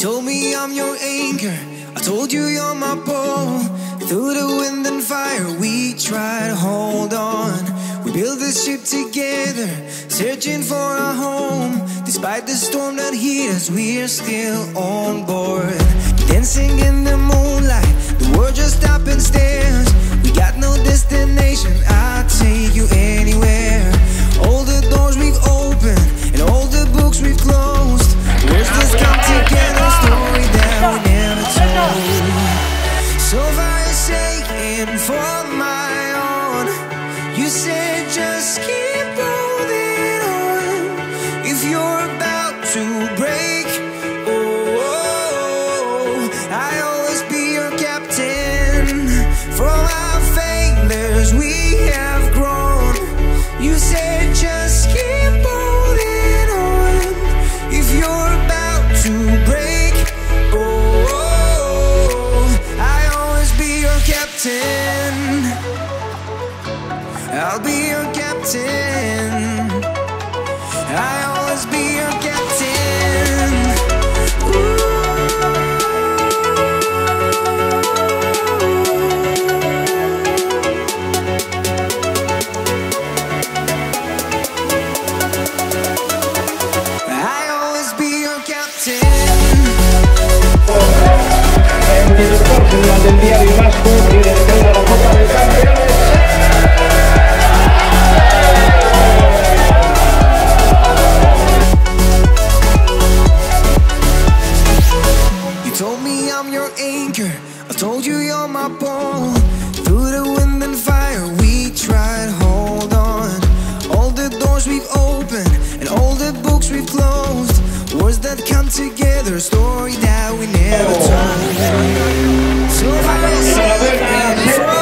told me I'm your anchor, I told you you're my pole. Through the wind and fire we try to hold on. We built this ship together, searching for a home. Despite the storm that hit us, we're still on board. Dancing in the moonlight, the world just stopped and stares. We got no destination, I'll take you anywhere. All the doors we've opened and all the books we've closed. Words just come together, story that we never told. So far you're shaking for my own. You said just keep holding on. If you're about to break, I'll always be your captain. From our failures we have grown. You said just keep holding on. If you're about to break, I'll always be your captain. I'll be your captain. I'll always be your captain. Del diario más cursi del que la Copa de Campeones. You told me I'm your anchor, I told you you're my pole. Through the wind and fire we tried to hold on. All the doors we've opened and all the books we've closed. Words that come together, a story that we never told. So I